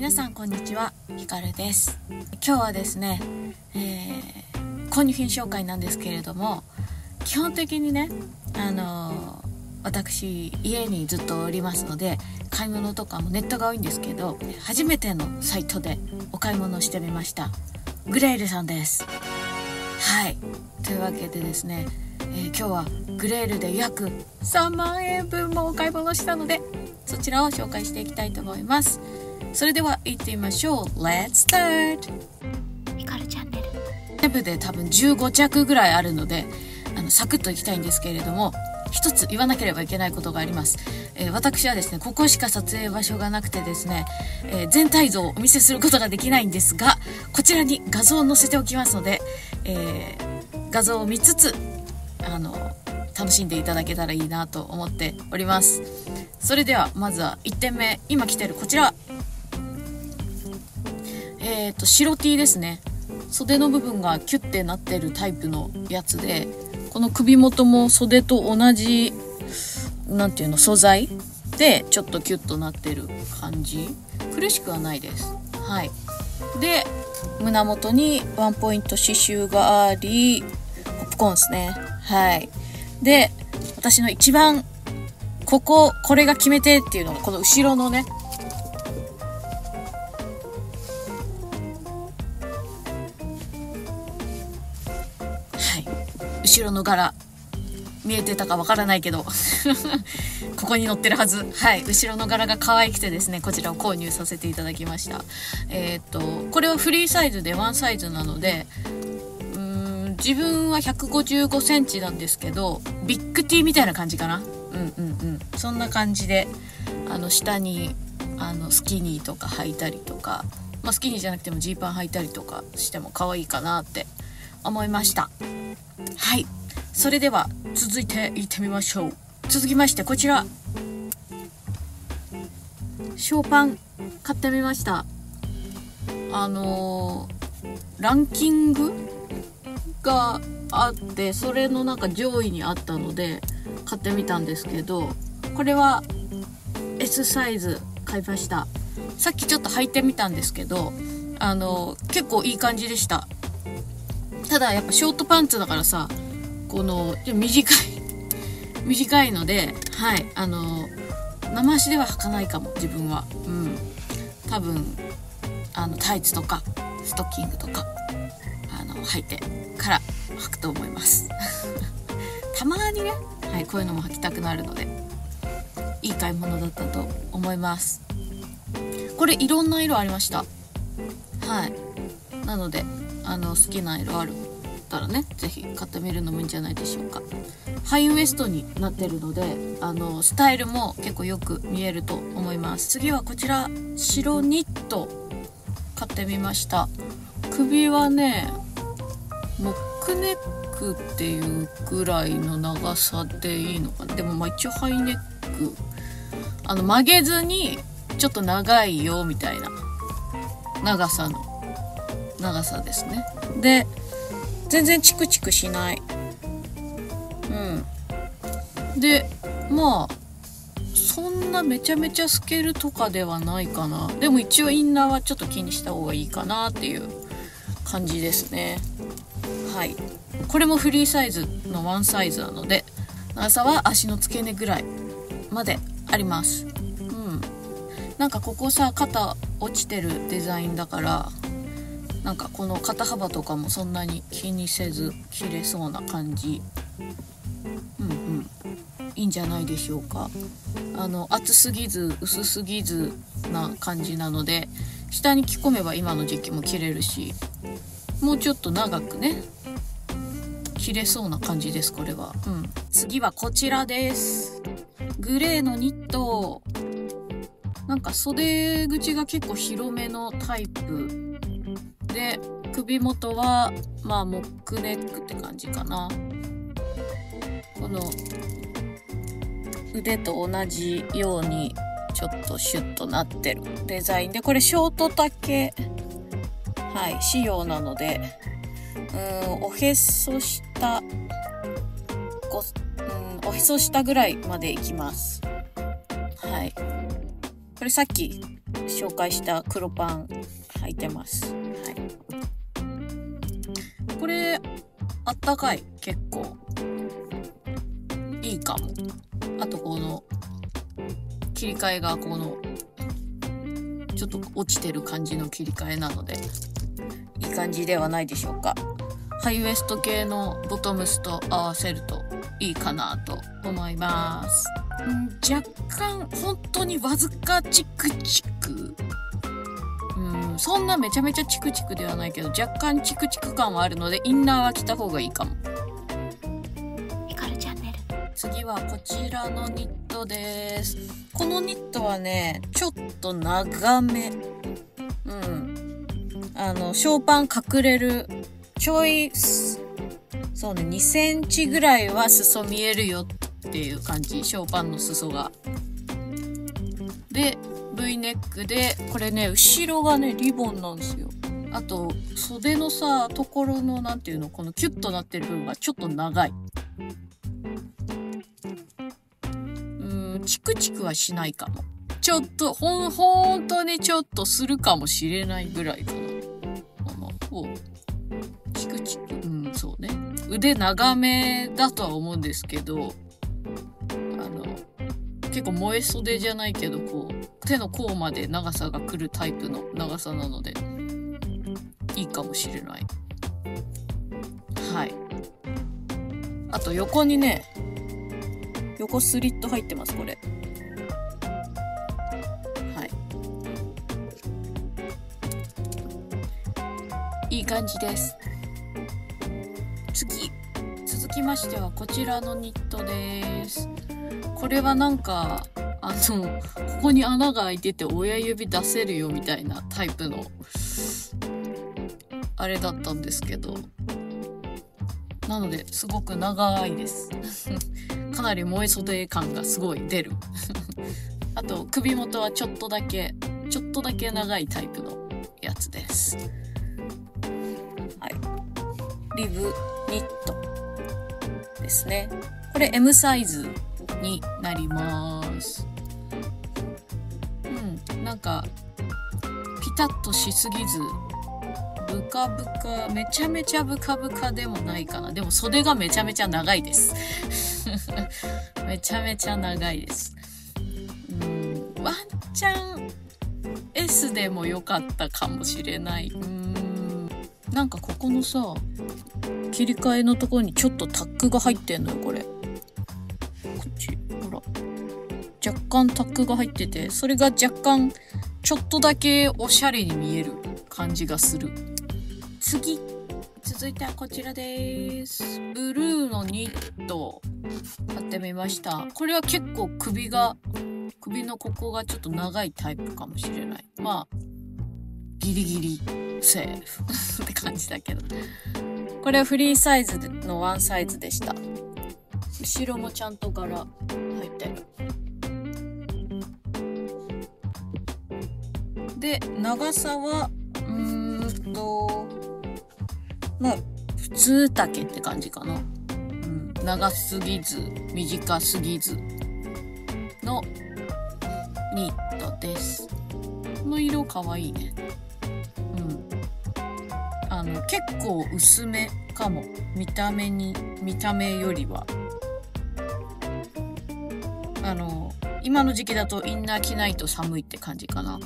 皆さんこんにちは、ひかるです。今日はですね、購入品紹介なんですけれども、基本的にね、私家にずっとおりますので、買い物とかもネットが多いんですけど、初めてのサイトでお買い物をしてみました。グレールさんです。はい、というわけでですね、今日はグレールで約3万円分もお買い物したので、そちらを紹介していきたいと思います。それでは行ってみましょう。 Let's start。 ひかるチャンネル全部で多分15着ぐらいあるので、サクッといきたいんですけれども、一つ言わなければいけないことがあります。私はですね、ここしか撮影場所がなくてですね、全体像をお見せすることができないんですが、こちらに画像を載せておきますので、画像を見つつ楽しんでいただけたらいいなと思っております。それではまずは1点目、今着てるこちら、白 T ですね。袖の部分がキュッてなってるタイプのやつで、この首元も袖と同じ素材でちょっとキュッとなってる感じ。苦しくはないです。はい。で、胸元にワンポイント刺繍があり、ポップコーンですね。はい。で、私の一番これが決めてっていうのが、この後ろのね、後ろの柄見えてたかわからないけどここに載ってるはず。はい、後ろの柄が可愛くてですね、こちらを購入させていただきました。これはフリーサイズでワンサイズなので、自分は155センチなんですけど、ビッグ T みたいな感じかな。そんな感じで、下にスキニーとか履いたりとか、スキニーじゃなくてもジーパン履いたりとかしても可愛いかなって思いました。はい、それでは続いていってみましょう。続きましてこちら、ショーパン買ってみました。ランキングがあって、それの上位にあったので買ってみたんですけど、これは S サイズ買いました。さっきちょっと履いてみたんですけど、結構いい感じでした。ただやっぱショートパンツだからさ、この短いので、はい、生足では履かないかも、自分は。多分タイツとかストッキングとか履いてから履くと思いますたまにね、はい、こういうのも履きたくなるので、いい買い物だったと思います。これいろんな色ありました。はい、なので好きな色あるったらね、ぜひ買ってみるのもいいんじゃないでしょうか。ハイウエストになってるので、スタイルも結構よく見えると思います。次はこちら、白ニット買ってみました。首はね、モックネックっていうぐらいの長さでいいのかな。でも一応ハイネック、曲げずにちょっと長いよみたいな長さですね。で、全然チクチクしない。で、そんなめちゃめちゃ透けるとかではないかな。でも一応インナーはちょっと気にした方がいいかなっていう感じですね。はい。これもフリーサイズのワンサイズなので、長さは足の付け根ぐらいまであります。ここさ、肩落ちてるデザインだから、この肩幅とかもそんなに気にせず着れそうな感じ。いいんじゃないでしょうか。厚すぎず薄すぎずな感じなので、下に着込めば今の時期も着れるし、もうちょっと長くね着れそうな感じです、これは。次はこちらです。グレーのニット。袖口が結構広めのタイプで、首元はモックネックって感じかな。この腕と同じようにちょっとシュッとなってるデザインで、これショート丈、仕様なので、おへそ下ぐらいまでいきます。はい。これさっき紹介した黒パン履いてます。はい。これあったかい、結構いいかも。あとこの切り替えがこのちょっと落ちてる感じの切り替えなのでいい感じではないでしょうか。ハイウエスト系のボトムスと合わせるといいかなと思います。若干本当にわずかチクチク、そんなめちゃめちゃチクチクではないけど若干チクチク感はあるのでインナーは着た方がいいかも。ヒカルチャンネル、次はこちらのニットです。このニットはねちょっと長め、ショーパン隠れるちょい、そうね、2センチぐらいは裾見えるよっていう感じ、ショーパンの裾が。で、V ネックで、これね、後ろがね、リボンなんですよ。あと、袖のさ、ところの、なんていうの、このキュッとなってる部分がちょっと長い。チクチクはしないかも。ちょっと、ほんとにちょっとするかもしれないぐらいかな。チクチク、そうね。腕長めだとは思うんですけど、結構萌え袖じゃないけど、こう、手の甲まで長さが来るタイプの長さなので、いいかもしれない。はい。あと横にね、横スリット入ってます、これ。はい。いい感じです。続きましてはこちらのニットです。これはなんかここに穴が開いてて親指出せるよみたいなタイプのあれだったんですけど、なのですごく長いですかなり萌え袖感がすごい出るあと首元はちょっとだけ長いタイプのやつです。はい、リブニットですね。これ M サイズになります。なんかピタッとしすぎずブカブカ、めちゃめちゃブカブカでもないかな。でも袖がめちゃめちゃ長いですめちゃめちゃ長いです。ワンチャン S でも良かったかもしれない。なんかここのさ切り替えのところにちょっとタックが入ってんのよ、これ。こっち、ほら。若干タックが入ってて、それが若干ちょっとだけおしゃれに見える感じがする。続いてはこちらです。ブルーのニット買ってみました。これは結構首のここがちょっと長いタイプかもしれない。まあギリギリセーフって感じだけど、これはフリーサイズのワンサイズでした。後ろもちゃんと柄入ってる。で長さはまあ普通丈って感じかな。長すぎず短すぎずのニットです。この色かわいいね。結構薄めかも。見た目よりは今の時期だとインナー着ないと寒いって感じかな。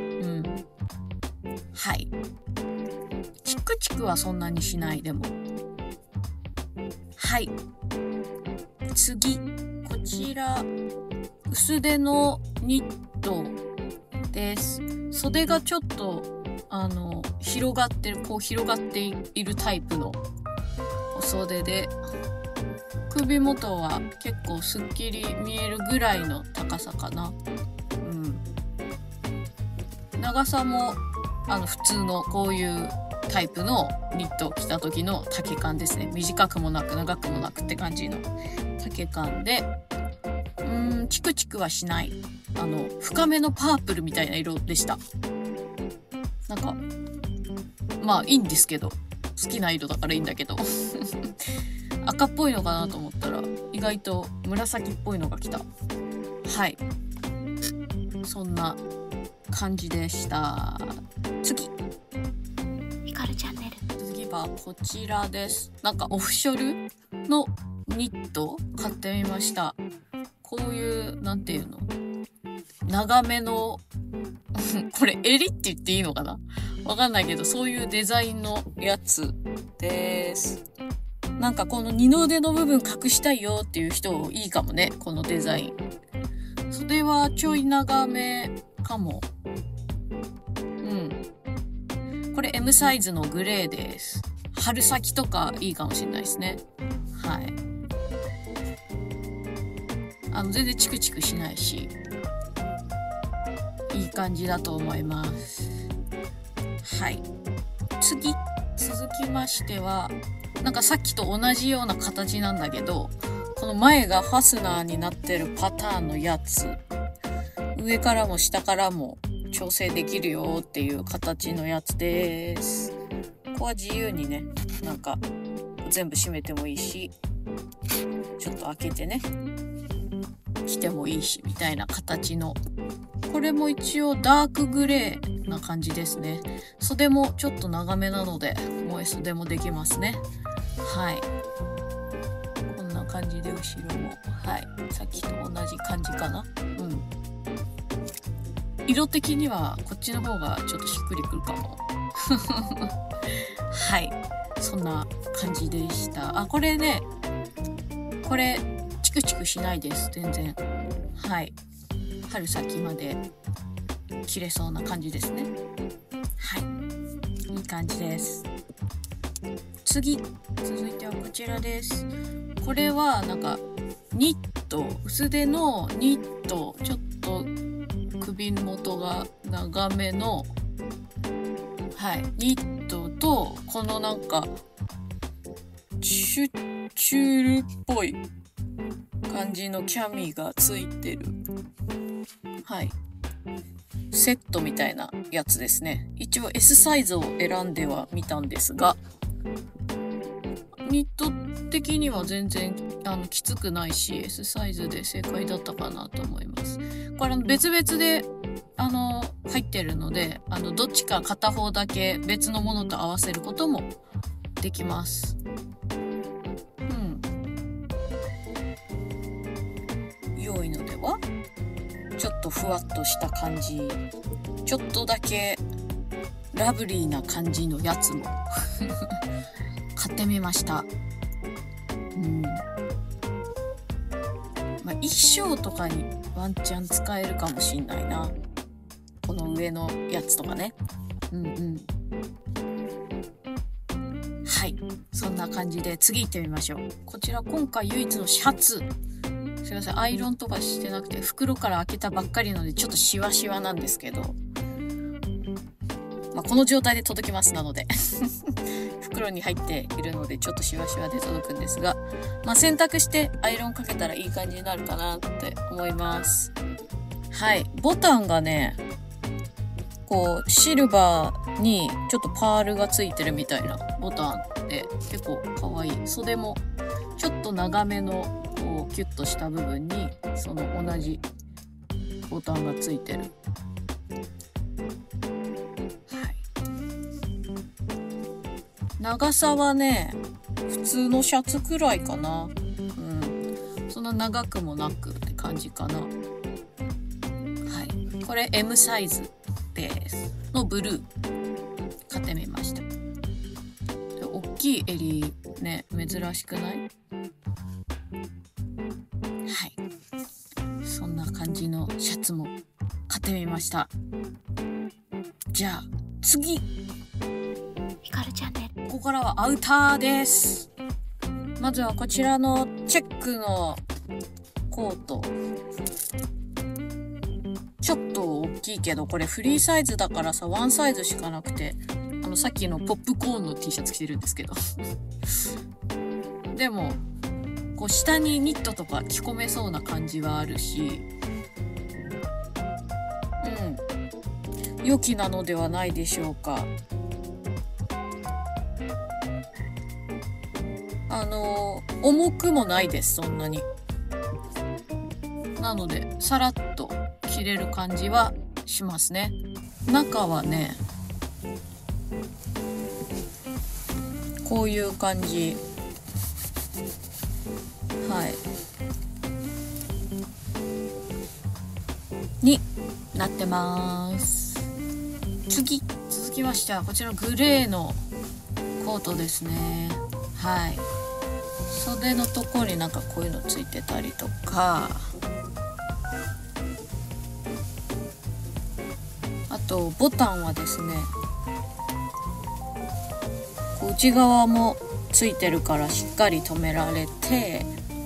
はい。チクチクはそんなにしないでも。はい。次、こちら薄手のニットです。袖がちょっと広がっているタイプのお袖で、首元は結構すっきり見えるぐらいの高さかな。長さも普通のこういうタイプのニットを着た時の丈感ですね。短くもなく長くもなくって感じの丈感で、チクチクはしない。深めのパープルみたいな色でした。なんかまあいいんですけど、好きな色だからいいんだけど赤っぽいのかなと思ったら意外と紫っぽいのが来た。はい、そんな感じでした。次、ヒカルチャンネル。次はこちらです。なんかオフショルのニット買ってみました。こういうなんていうの、長めのこれ襟って言っていいのかな、わかんないけど、そういうデザインのやつです。なんかこの二の腕の部分隠したいよっていう人いいかもね、このデザイン。袖はちょい長めかも。これ M サイズのグレーです。春先とかいいかもしれないですね。はい。全然チクチクしないし、いい感じだと思います。はい。続きましては、なんかさっきと同じような形なんだけど、この前がファスナーになってるパターンのやつ、上からも下からも調整できるよっていう形のやつです。ここは自由にね、なんか全部閉めてもいいし、ちょっと開けてね、着てもいいしみたいな形の。これも一応ダークグレーな感じですね。袖もちょっと長めなので、萌え袖もできますね。はい。こんな感じで後ろも、はい。さっきと同じ感じかな。色的にはこっちの方がちょっとしっくりくるかも。はい。そんな感じでした。これね、これ、チクチクしないです。全然。はい。春先まで着れそうな感じですね。はい。いい感じです。続いてはこちらです。これはなんか、ニット、薄手のニット、ちょっと首元が長めの、はい、ニットと、このなんか、チュールっぽい感じのキャミがついてる、はい、セットみたいなやつですね。一応 S サイズを選んではみたんですが、ニット的には全然きつくないし、 S サイズで正解だったかなと思います。これ別々で入ってるので、どっちか片方だけ別のものと合わせることもできます。良いのでは？ちょっとふわっとした感じ、ちょっとだけラブリーな感じのやつも買ってみました。衣装とかにワンチャン使えるかもしんないな。この上のやつとかね。はい。そんな感じで次行ってみましょう。こちら今回唯一のシャツ。すいません。アイロンとかしてなくて、袋から開けたばっかりなので、ちょっとシワシワなんですけど。この状態で届きますなので。袋に入っているので、ちょっとシワシワで届くんですが、洗濯してアイロンかけたらいい感じになるかなって思います。はい。ボタンがね、こう、シルバーにちょっとパールがついてるみたいなボタンで、結構可愛い。袖もちょっと長めの、こう、キュッとした部分に、その同じボタンがついてる。長さはね、普通のシャツくらいかな。そんな長くもなくって感じかな。はい。これ M サイズです。のブルー。買ってみました。大きい襟ね、珍しくない？はい。そんな感じのシャツも買ってみました。じゃあ、次。ヒカルチャンネル。ここからはアウターです。まずはこちらのチェックのコート。ちょっと大きいけど、これフリーサイズだからさ、ワンサイズしかなくて、さっきのポップコーンの T シャツ着てるんですけど。でも、こう下にニットとか着込めそうな感じはあるし、良きなのではないでしょうか。重くもないです、そんなに。なので、さらっと着れる感じはしますね。中はねこういう感じ、はいになってます。続きましてはこちらのグレーのコートですね。はい、袖のところになんかこういうのついてたりとか、あとボタンはですね内側もついてるからしっかり留められて、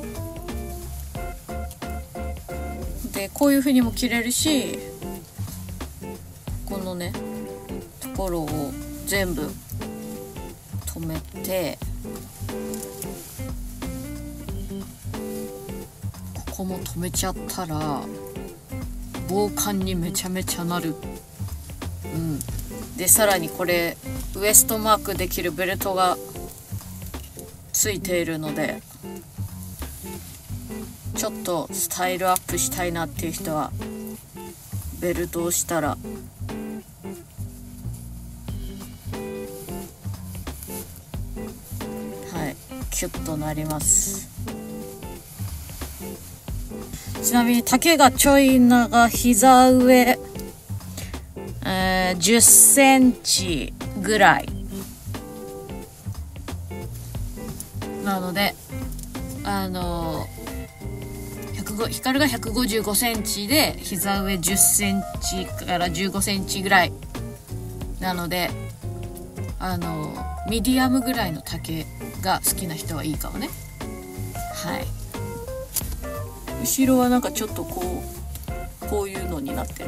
でこういう風にも着れるし、このねところを全部留めて、ここも留めちゃったら防寒にめちゃめちゃなる。でさらにこれウエストマークできるベルトがついているので、ちょっとスタイルアップしたいなっていう人はベルトをしたらはいキュッとなります。ちなみに丈がちょい長、膝上10センチぐらいなので、ヒカルが155センチで膝上10センチから15センチぐらいなので、ミディアムぐらいの丈が好きな人はいいかもね。はい、後ろはなんかちょっとこういうのになってる、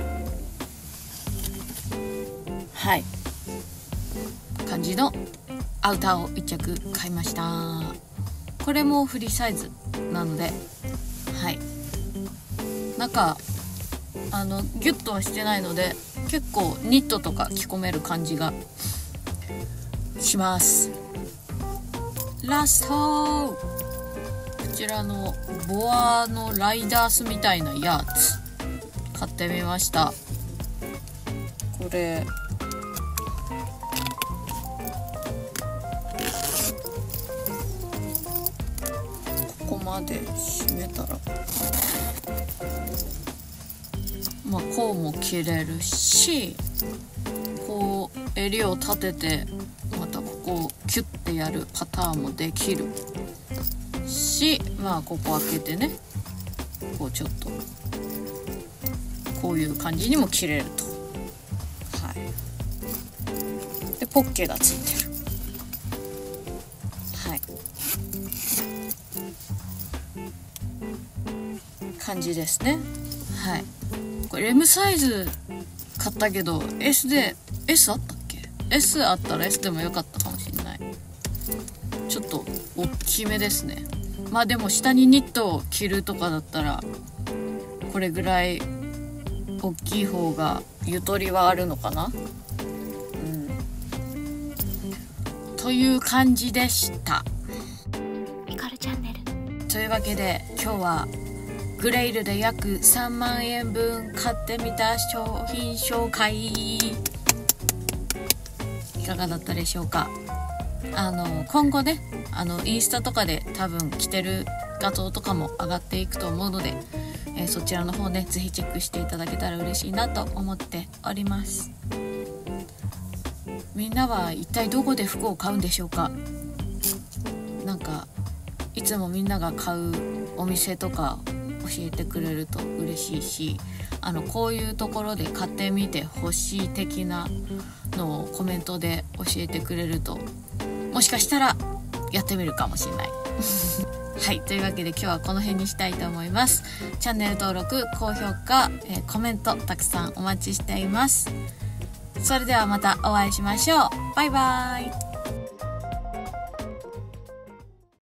はい感じのアウターを1着買いました。これもフリーサイズなので、はい中ギュッとはしてないので結構ニットとか着込める感じがします。ラスト、こちらのボアのライダースみたいなやつ買ってみました。これここまで締めたらこうも着れるし、こう襟を立ててまたここをキュッてやるパターンもできるし、ここ開けてねこうちょっとこういう感じにも着れると。はいでポッケがついてる。はい感じですね。はい、これ M サイズ買ったけど S あったっけ？ S あったら S でもよかったかもしれない。ちょっと大きめですね。でも下にニットを着るとかだったらこれぐらい大きい方がゆとりはあるのかな。という感じでした。 ミカルチャンネルというわけで今日はグレイルで約3万円分買ってみた商品紹介、いかがだったでしょうか。今後ねインスタとかで多分着てる画像とかも上がっていくと思うので、そちらの方ねぜひチェックしていただけたら嬉しいなと思っております。みんなは一体どこで服を買うんでしょうか。なんかいつもみんなが買うお店とか教えてくれると嬉しいし、こういうところで買ってみてほしい的なのをコメントで教えてくれるともしかしたらやってみるかもしれないはい、というわけで今日はこの辺にしたいと思います。チャンネル登録、高評価、コメントたくさんお待ちしています。それではまたお会いしましょう。バイバイ。